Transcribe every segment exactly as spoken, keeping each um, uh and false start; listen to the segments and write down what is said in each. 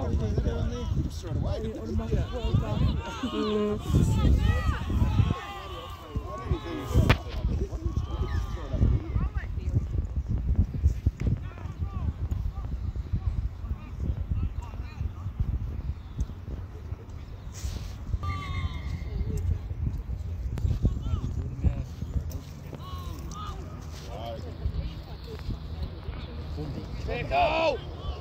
Go!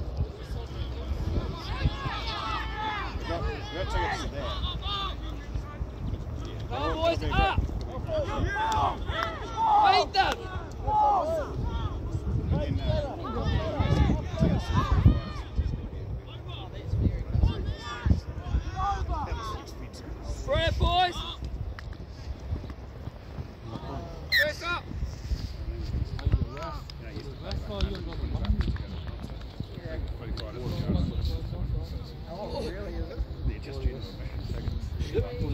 Come on, boys, up! Beat them! Spread, boys! Press up! Oh, really? Is it? They just changed the seconds.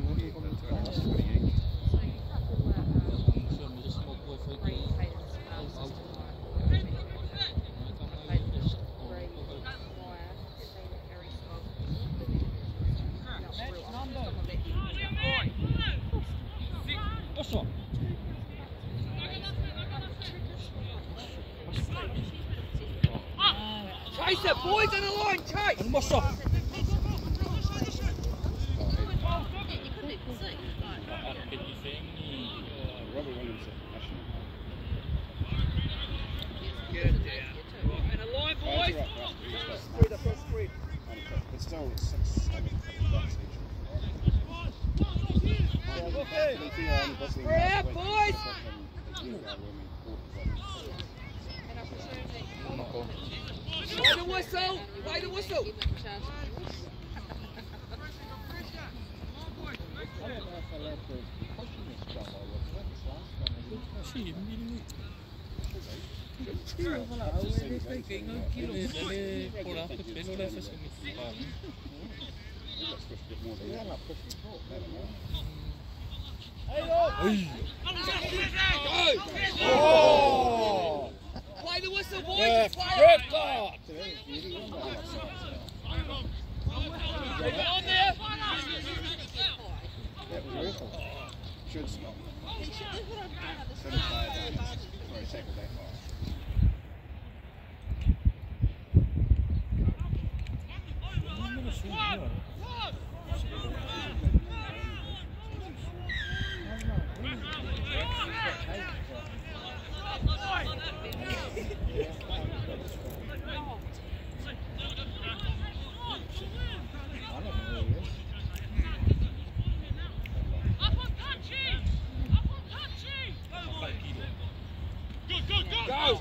Chase it, boys, on the line, chase! And what's up? Get it down. And a line, boys! Through the first three. It's still six, seven bucks each. Spread out, boys! Play the whistle! Play the whistle! Oh! Play the whistle, boys! Yeah, Play red it! card! Keep it on there! Should stop. Should have played that. Sorry, take it back. Go!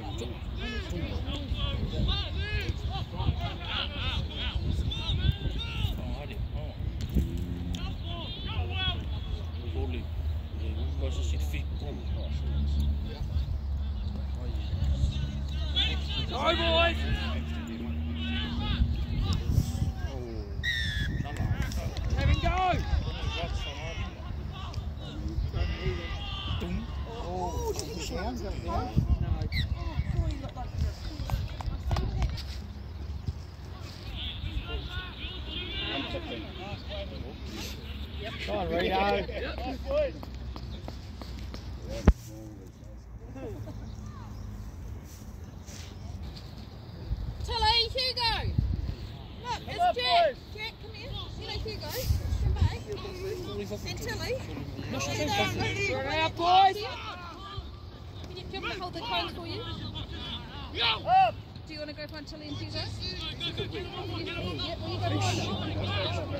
Go, boys! Have him go! Oh, did you see hands up there? No. Come on, Rito. Tilly, Hugo! Look, it's Jack! Jack, come here. You know Hugo? Come back. And Tilly. Spread out, boys! Can you, do you want me to hold the cones for you? Up! Do you want to go find Tilly and Hugo? Yep, well you go find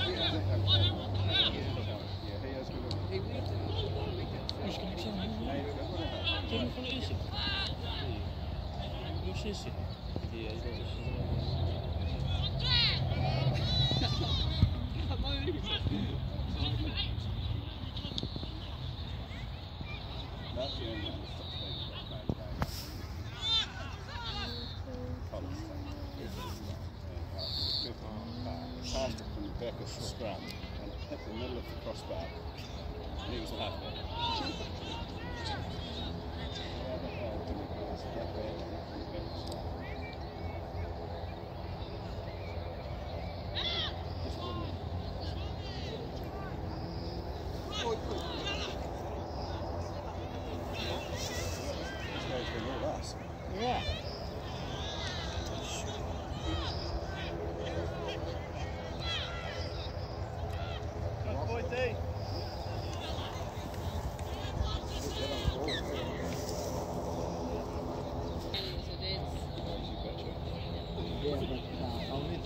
Passed it from the back of the scrum and it hit the middle of the crossbar and he was laughing at it. How the hell did it go that bad from the back of the scrum?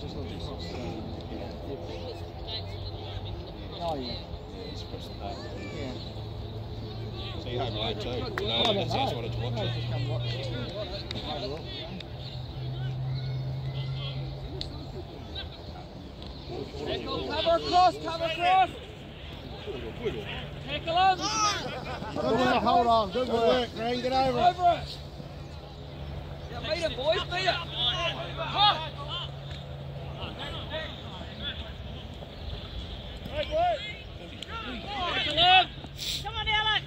Oh, yeah. He's pressed the button. Yeah. So you home alone too? I No, don't that's know. I wanted to watch I it. just come watch it. Have a look. Cover across, cover across. Tackle him. Good work, hold on. Good work, Green. Get over it. Over it. Yeah, beat it, boys, beat it. Huh. Tackle him. Come on, Alex.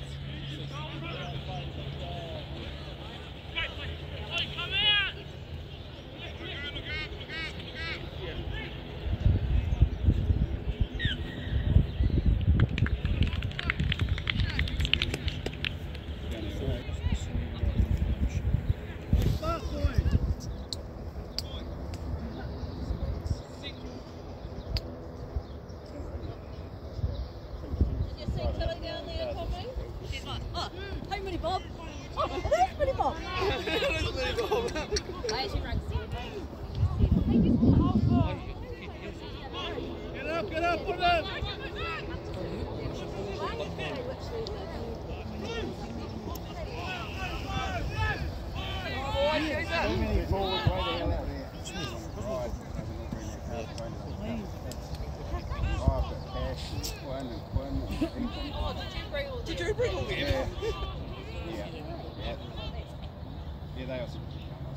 Did you see Tilly down there, Tommy? She's like, oh, hey, Minnie Bob. Oh, there's Minnie Bob. Hey, she runs. Get up, get up, put it up. Too many forwards way the hell out there. Right, oh, I've got cash and one and one and things. Oh, did you bring all Did you bring all Yeah. them? Yeah. Yeah. Yeah, they also.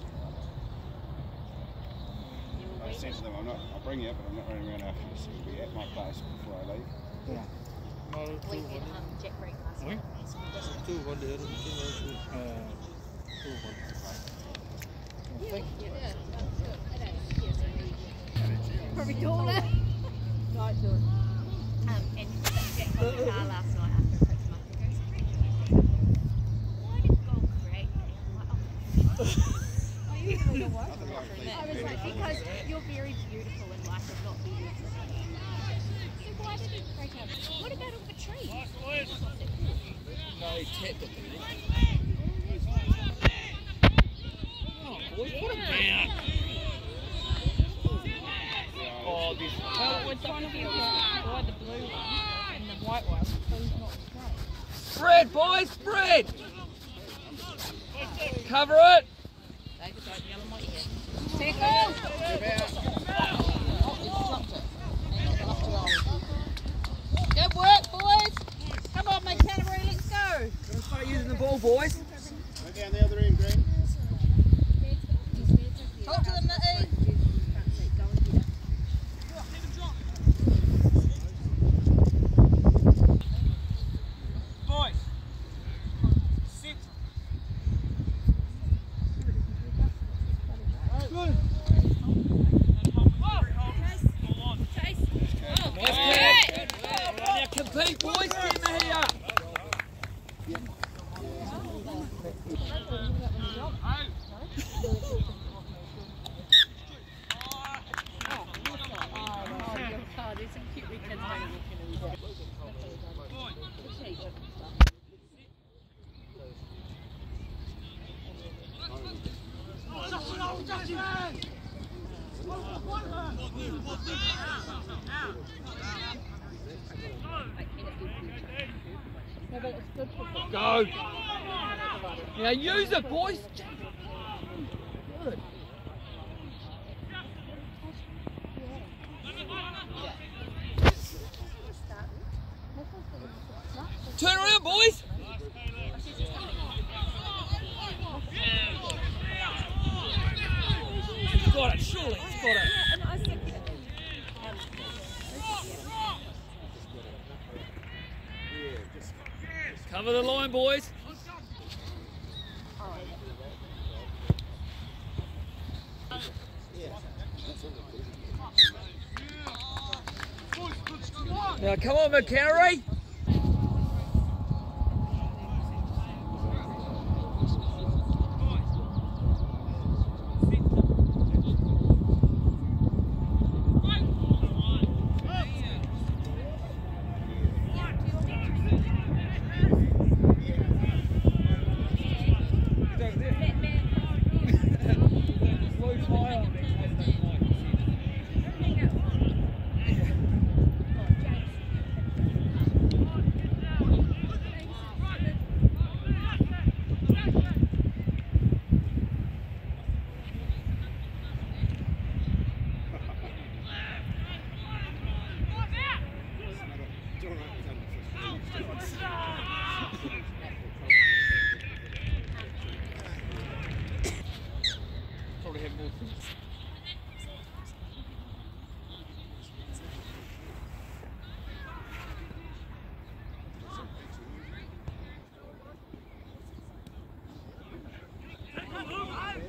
I said to them, I'm not, I'll bring you up, but I'm not running around after you, so you'll be at my place before I leave. Yeah. We had um, Jack Reed last night. I think Yeah, probably doing it. Don't do it. Um, and Jack got the car last night after six months ago. So why did God create me? I'm like, oh. I usually don't work I was like, because you're very beautiful and life is not beautiful. So why did he break up? What about all the trees? No, he tapped it. Oh, boys, put it down. Oh, this. Well, we're trying to get by the blue one and the white one, so he's not straight. Spread, boys, spread. Cover it. David, don't yell in my ear. Good work, boys. Come on, mate, Canterbury, let's go. Gotta start using the ball, boys. Go down the other end, Green. Talk to them, Nitty. Boys. Sit. Good. Nice catch. Now compete, boys. Get them here. Oh, there's some cute wee kids Go. Now use it, boys. Good. Turn around, boys. He's got it, surely. He's got it. Cover the line, boys. Now come on, McCarry.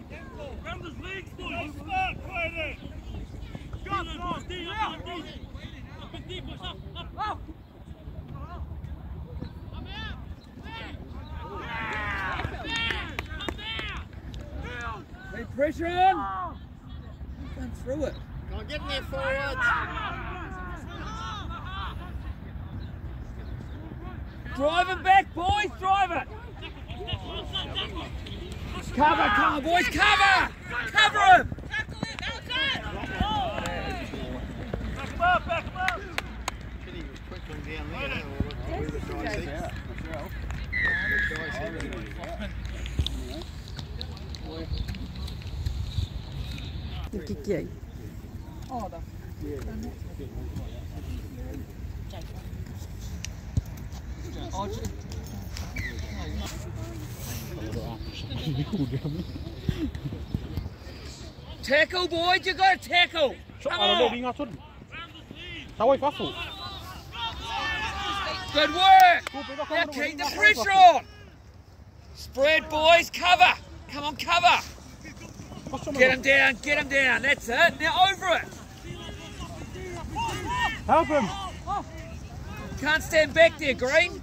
Hey, pressure on! Run through it. Come on, get in there forwards. Drive him back, boys, drive it! Cover, come on, boys, cover! Cover him! Kenny was quickly down there. Or we were trying to see. Tackle, boys, you got to tackle! Come on! Good work! Now keep the pressure on! Spread, boys, cover! Come on, cover! Get him down, get him down, that's it, now over it! Help him! Can't stand back there, Green.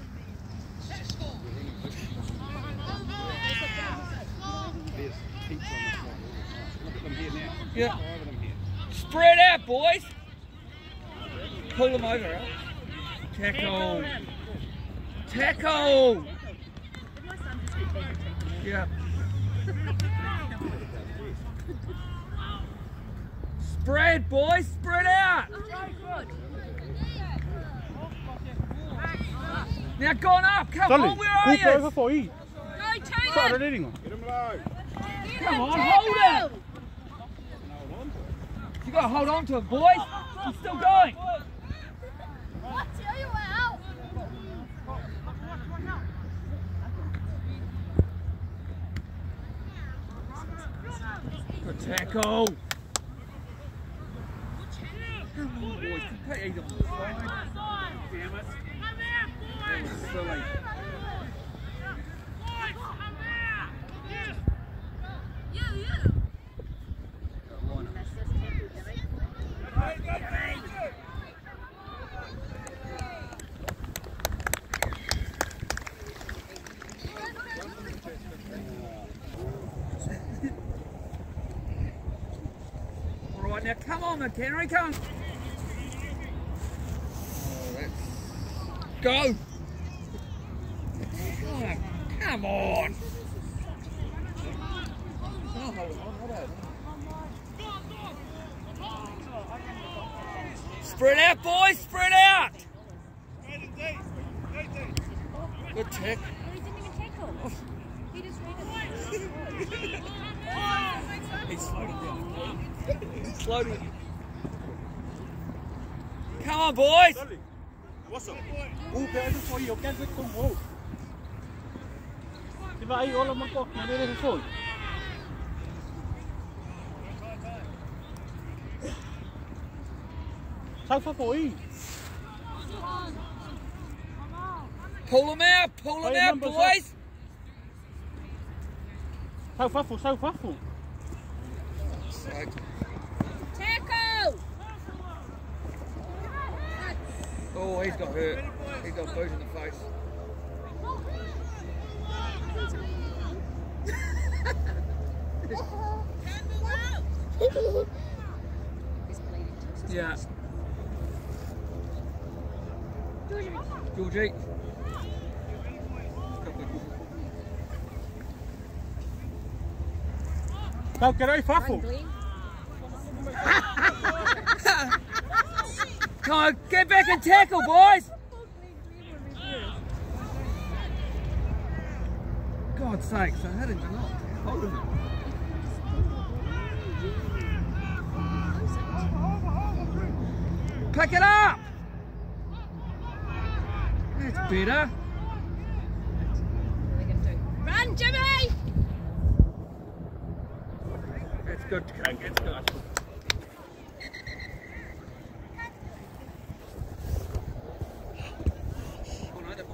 Yeah. Spread out, boys. Pull them over, right? Tackle. Tackle. Yeah. Spread, boys. Spread out. Now gone up. Come on, where are you? over for you. Go, Taylor! Get him low. Come on, hold it. You got to hold on to it, boys. He's still going. Good tackle. Come on, boys. Put eight on the side. Damn it. That was silly. All right, now come on, McHenry, come. Go! Oh, come on! Spread out, boys! Spread out! Good tick. He didn't even tackle. He just ran it. He's floating down. He's floating. Come on, boys! What's up? Oh, kaya ito for you. Can't wait to go. Diba ay all of ko. Nandito sa phone. Sao fa for you? Pull them out! Pull them out, boys! Sao fa for? Sao fa for? Tackle! Oh, he's got hurt. He's got boot in the face. Yeah. Georgie. Sao cái đấy fa for? Come on, get back and tackle, boys! God's sakes, I had him not holding him. Pick it up! That's better. Run, Jimmy! That's good, Craig, that's good.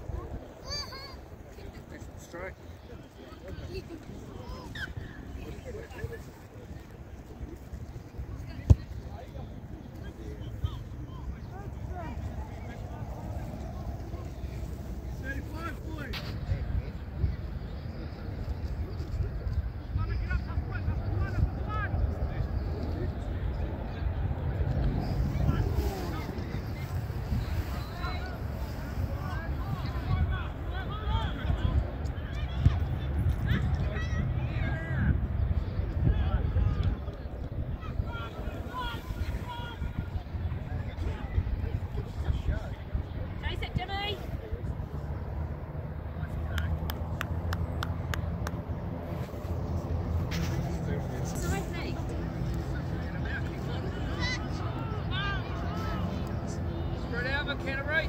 Straight. on, Canterbury.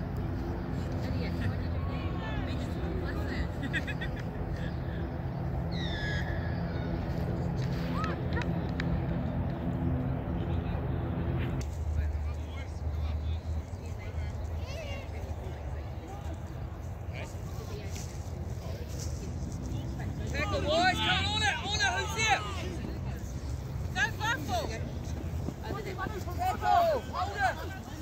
Tackle, boys. Come on it. On it. Who's there? Don't fuffle. Tackle. Hold it.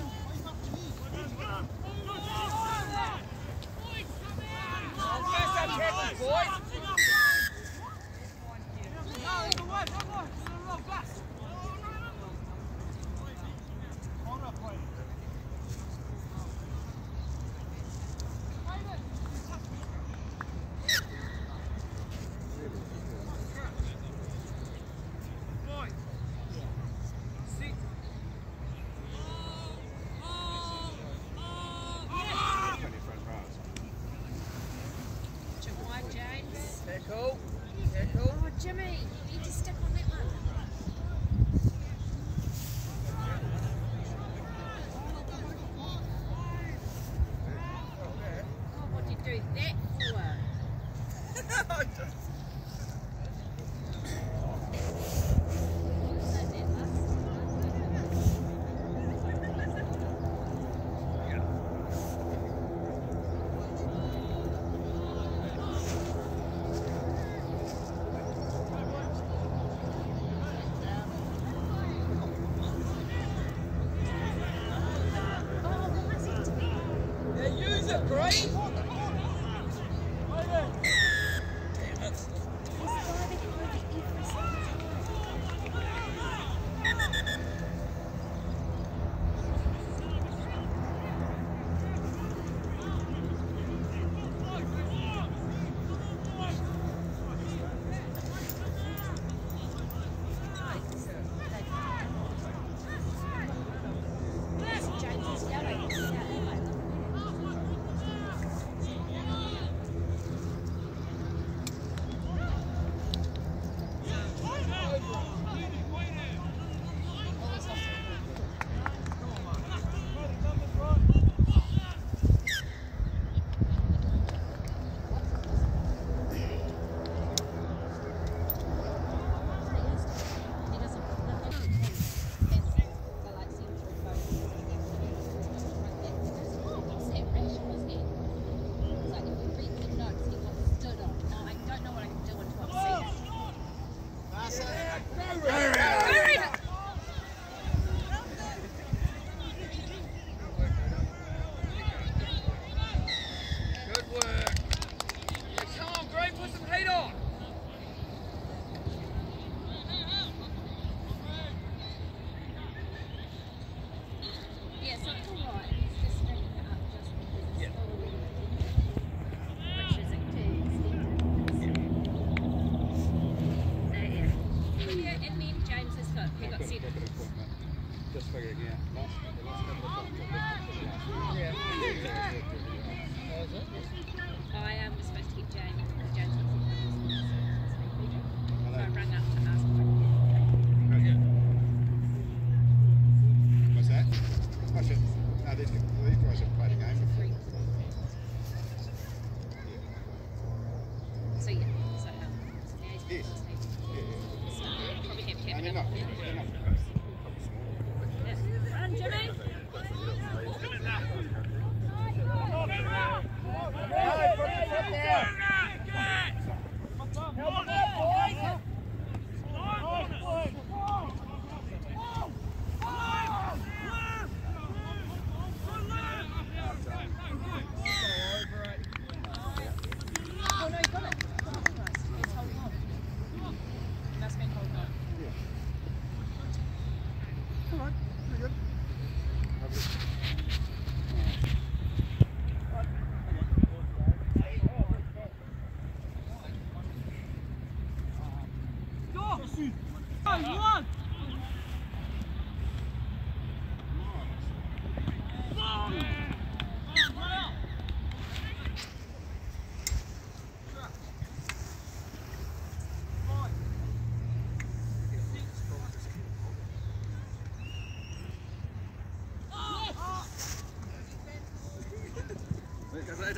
First up tackles, boys. Tackle. Tackle. Oh, Jimmy, you need to stick on that one. Oh, what did you do that for? Great. Just figuring out. Last, the last couple of times. Yeah. I am supposed to keep Jane because Jane's got some so I rang up to ask her. What's that? I said, no, these, these guys have played a game before. So yeah, so um, so now he's Yes. Yeah, yeah. So probably have kept And they're it not, up. they're not. Yeah. Run, Jimmy! Oh no, he got it. He's holding on. He must have been holding on. Alright, pretty good. One!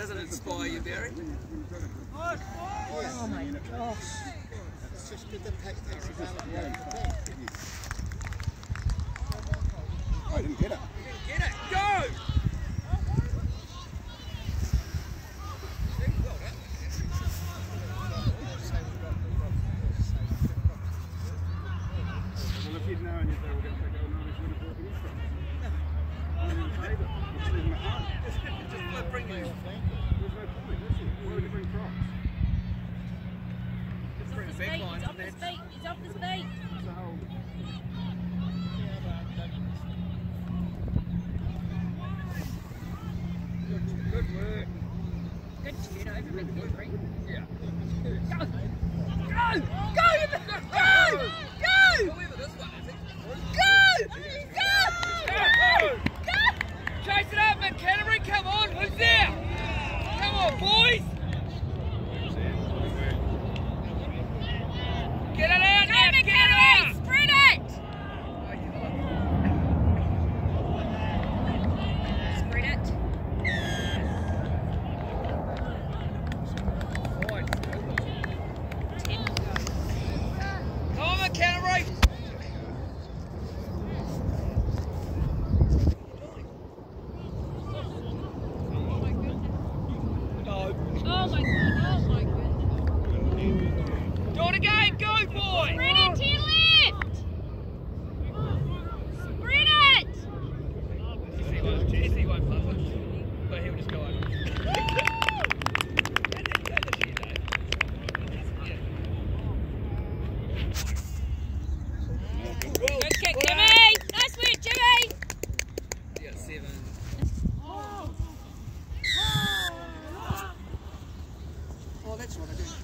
doesn't inspire you, Barry? Oh my gosh. It's just good to take takes a balance. I didn't get it. Get it, go! Well, if you'd known if they were going to take it, no, they should have brought the instructions. I didn't say that. It's leaving it home. Just let bring you. There's no point, is there? Why would you bring props? Just bring the big line He's and off his then... feet. He's off his feet. It's the whole... Good work. Good shoot over with the three. Yeah. Go! Go! Go! Go! Go! Whoever this one is, Go! Go! Go! Chase it up, McKenna, come on, who's there? Come on, boys! Get it out Go, now, get it McKenna! out! Spread it! Spread it. Ten to go. Come on, McKenna, right? No. Oh my god, oh my goodness. Do it again, go, boy! Spread it to your left! Spread it! Jesse won't, Jesse won't bluff it, but he'll just go over. Good kick, Jimmy! Nice work, Jimmy! Yeah, seven. Oh, that's what I did.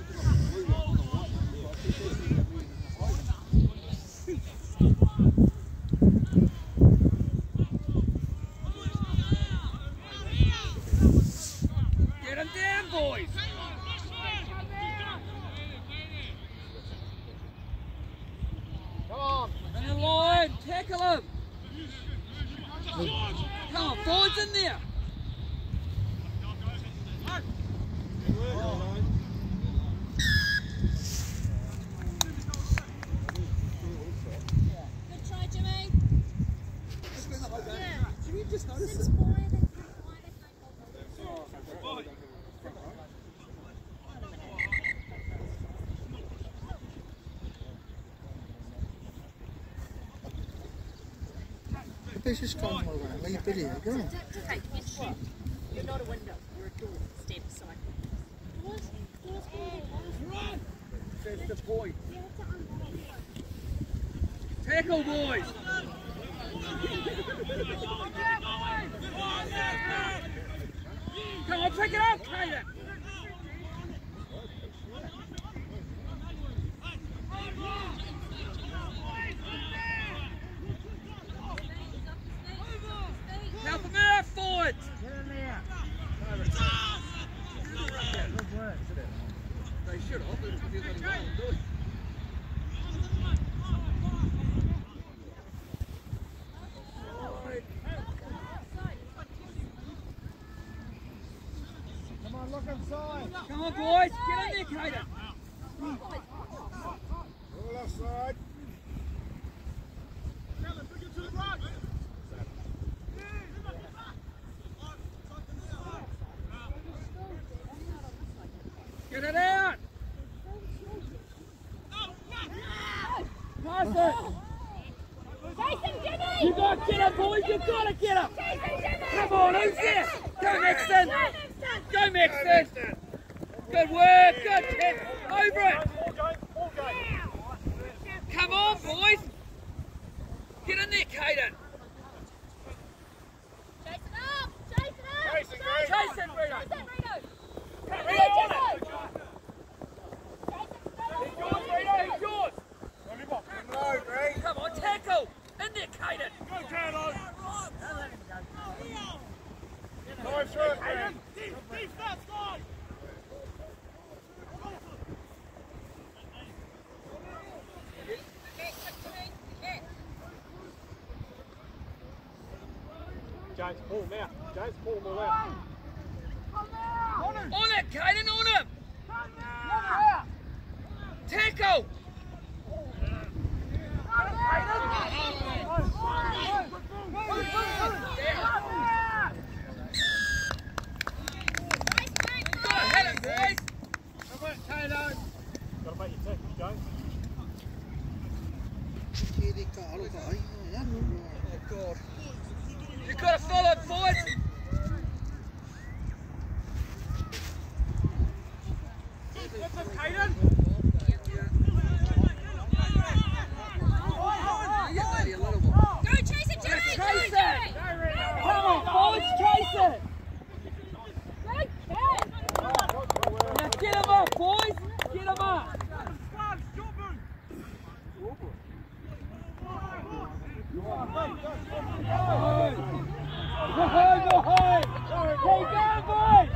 Get him down, boys! Come on. In the line, tackle him! Come on, forwards in there! Good try, Jimmy. Did you just notice Since it? why they why they This is trying to leave video. Go on. Okay, yes, you're not a window. You're a door. Step aside. That's the point. Tackle, boys! Come on, pick it up, Kaden! Help him out, forward! They should have, but it's because they don't do it. Come on, look inside. Come on, boys, get in there, Kaden! All offside. Get it out! Pass it! Jason, Jimmy! You got to get him, boys! You've got to get him! Jason, Jimmy! Come on, who's there? Go, Maxton! Go, Maxton! Good work, good kick! Over it! Come on, boys! Get in there, Kaden! Jason up! Jason up! Jason, great. Jason, Reno! Jason, Reno! Reno on it! He's yours, Reno, he's yours! No, Greg. Come on, tackle! In there, Kaden! Go, Carlo. Go through it, Greg. James, pull him out. James, pull him all out. On it, Caden, on him! Tackle! Go ahead, boys! Gotta make your tackles, Joe. Oh, God. You've got to follow, boys! Caden! Go chase it, Jerry! Go, Chase it! Jerry! Come on, boys, chase it! Now get him up, boys! Get him up! Go home, go home! Keep going, boys!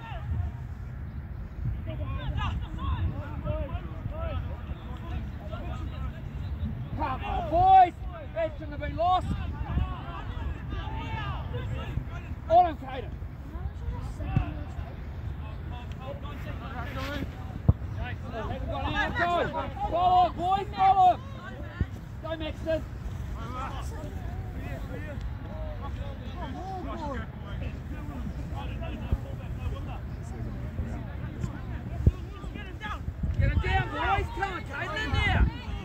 Come on, boys! That shouldn't have been lost. On him, Caden. Haven't got any go. Follow him, boys, follow him. Go, Maxton. Get him down, boys. Come on, Caden, in there.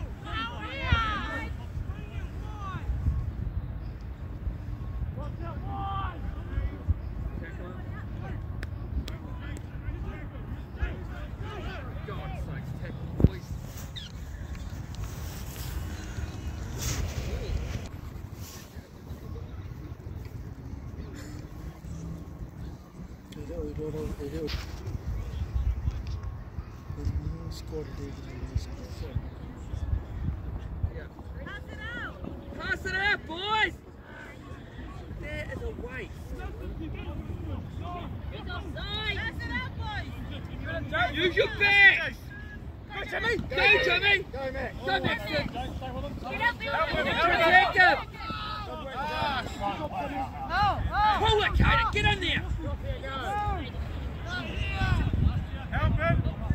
God's sakes, tackle, boys. Pass it out, boys! There is a waste. He's offside! Pass it out, boys! Use your back! Go, Jimmy! Go, Jimmy! Go, Max. Go, Maxton! Get up, Bill! Protect him! Oh, oh! Pull it, Caden! Get in there! Help him!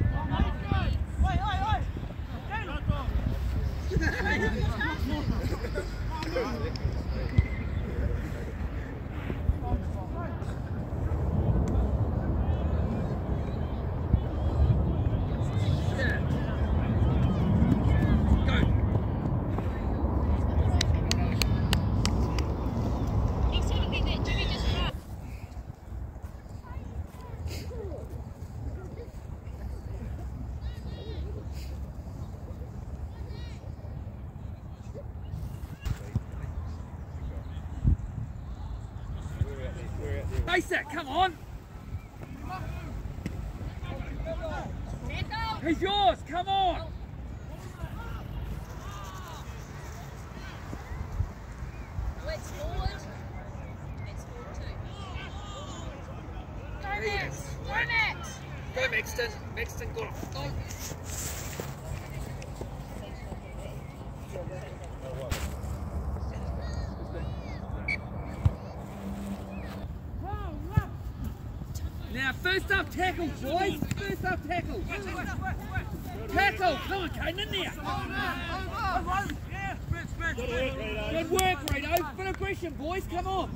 He's telling me that Jimmy just ran. Face it, come on! He's yours, come on! It's forward. It's forward too. Go Max! Go Max! Go, Maxton! Maxton got it. Go. Now, first up tackle, boys. First up tackle. Tackle. Come on, Caden, in there. Good work, Rito. Bit of aggression, boys. Come on.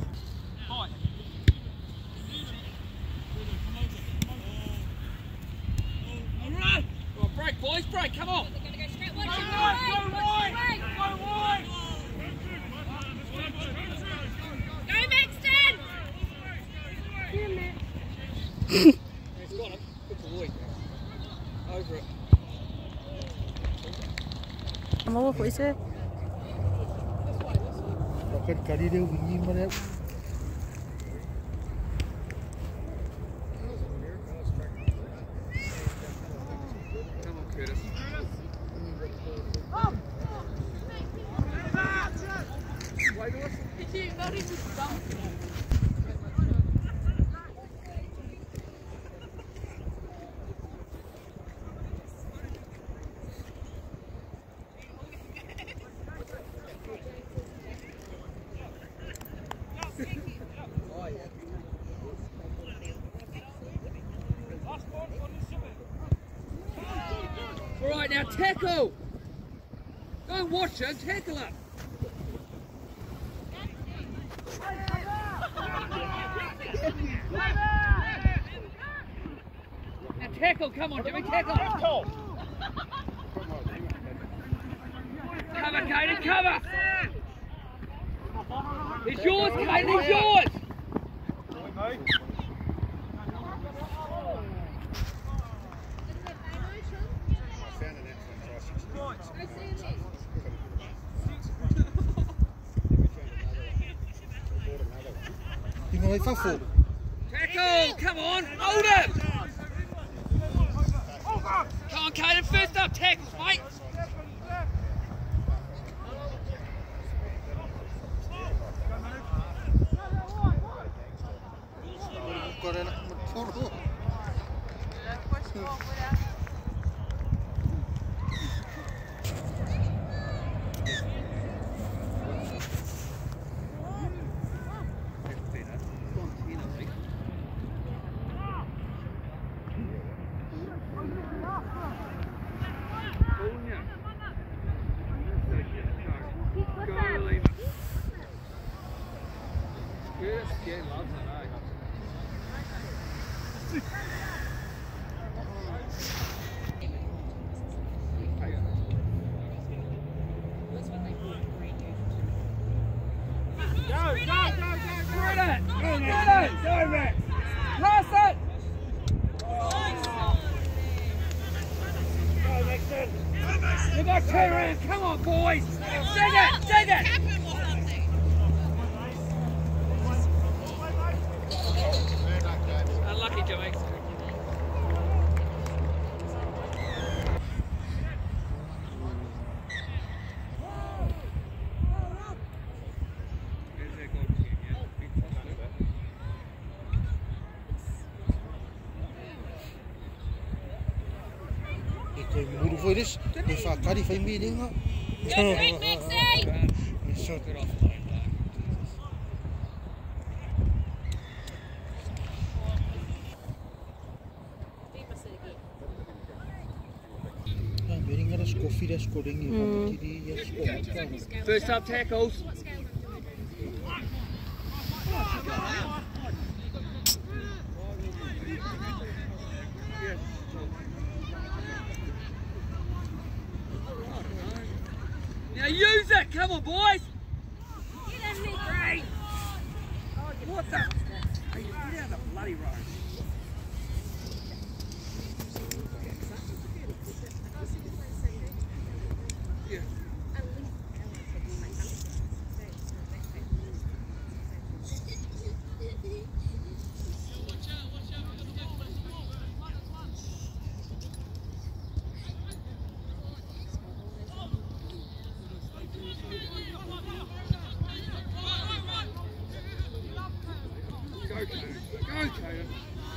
All right. Come on, break, boys. Break. Come on. They're going to go straight wide. Go Go wide, wide! go wide! Go wide! Go Maxton! He's got him. Good boy. Over it. I'm over what you say. Rocket carry the wing in there. Come on, Curtis. tackle. Don't watch him, tackle him. Now tackle, come on Jimmy, tackle. Cover, Caden, cover. It's yours, Caden, it's yours. Tackle! Tackle! Come on! Hold him! Come on, Caden, first up tackles, mate! You got two rounds, come on boys! Say that, say that! Unlucky Joey. Muru foi this, they fought Cuddy for meeting up. Good drink, Maxie! Good off. First up tackles. Now use it! Come on, boys! Get in me, Great! What the? Hey, get out of the bloody road. Yeah. Go, Caden. Go, Caden.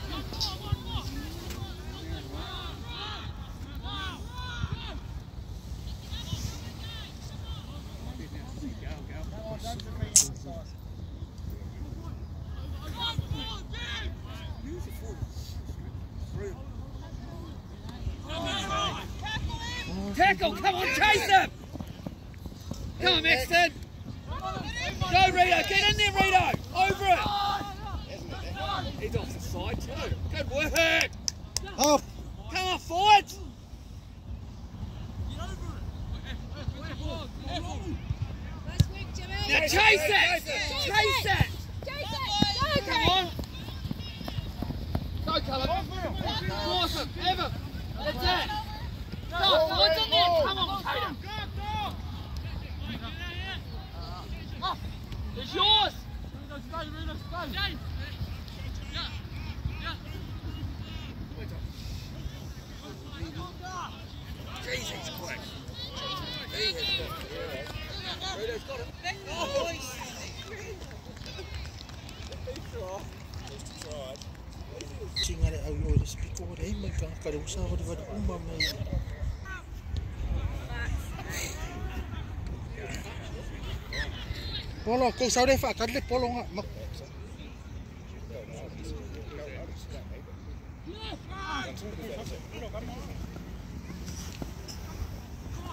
Tackle, come on, chase him! Come on, Maxton! Go, Rito, get in there, Rito! Over it! He's off the side too. Good work! Up! Come on, forward! Now chase it! Chase it! Come on! Go, Cullen! Force him! Evan! That's it! Go, forwards in there! Come on, Caden! It's yours! Jeez, he's quick. He has got it. Rito's got it. Oh, he's Singare au yo res piko wa dei mai ka ka usa wa wa uma mai. Polo ko sa dei fa ka le polo nga.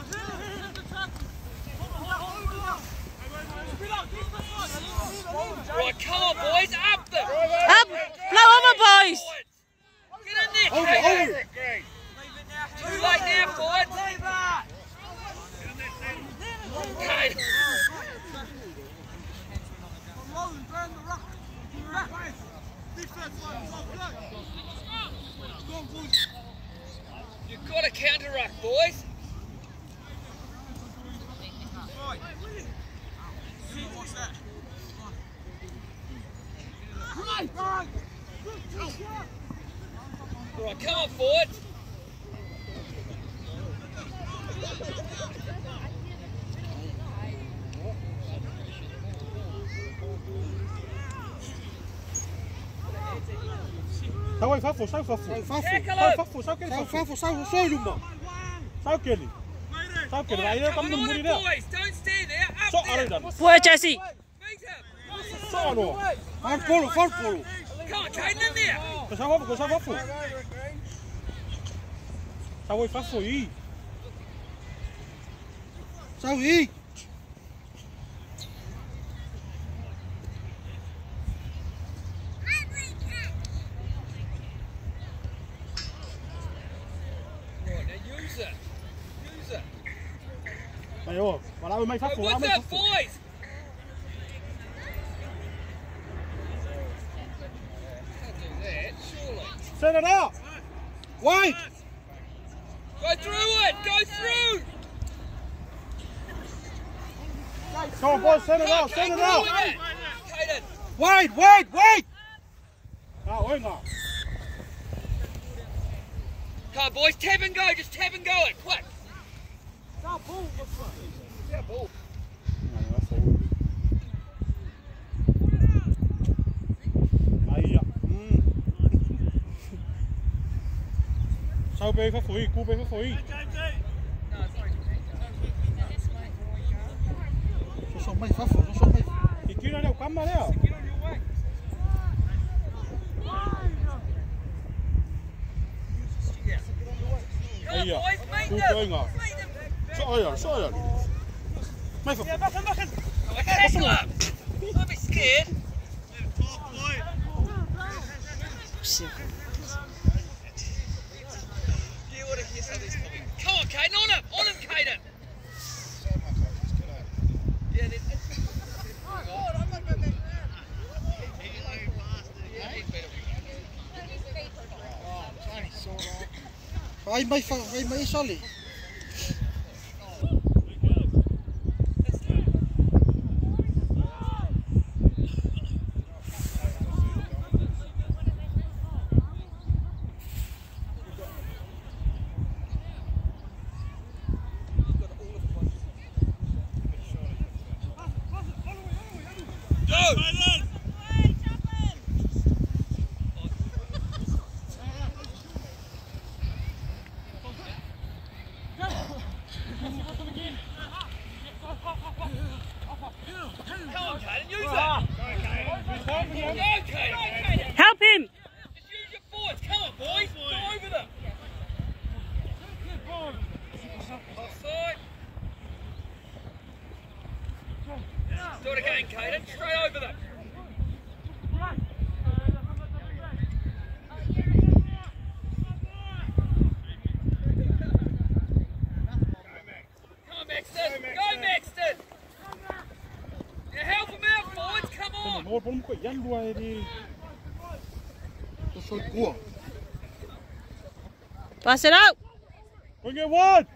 Right, come on, boys, up them! Up! Blow over, boys! Get in there, Over, Kate. over. Too late now, forward! Kate. You've got to counter-ruck, boys. Right, come on, forward. Sao aí, Fafo, sai, Fafo. Sai, Fafo. Sai, Fafo, sai aquele, Sai, Fafo. Fafo, sai, sai, Luma. Sai aquele. Sai aquele, vai ele, Come estamos no on, muro dele. boys, don't stand there, up Só there. ali, Dan. Boy, Jesse! Meet him. Só no. Far polo, far polo. Come on, Caden, in there. Sai, Fafo, sai, Fafo. Sai aí, Fafo, aí. Sai aí. Right, now use it. Use it. Aí, ó. Vai lá, mais Fafo, vai lá, What's mais up, Fafo. boys? Can't do that, surely. Send it out. Wide. Go through it, go through. Come on, boys, send it out, Come send on, it out. Caden. Caden. Wide, wide, wide. Ah, wait now. Come on, boys, tap and go, just tap and go it, quick. Yeah, ball. Aí, ó. Hum. Sai o bem, Fafo, aí. Cu o bem, Fafo, aí. Só só mais, Fafo, só só mais. E tira ali o campo ali, ó. Come on, Aí, ó. boys, meet Cu o them. bem, ó. Meet them. Só olha, só olha. Mais Fafo. Oh, tackle up. Don't be scared. You ought to hear some of this coming. Come on, Caden, on him, on him, Caden. Yeah, then. Vai mais, vai mais ali. Come on, Caden, use it. Go, Caden. Help him! Just use your forwards. Come on, boys. Go over them. Offside. Do it again, Caden. Straight over them. Come on, Maxton. Go, Maxton. Yeah, help him out, forwards. Come on. Nó bóng quậy dắt đuôi đi. Só só cua. Pass it out! Bring it one.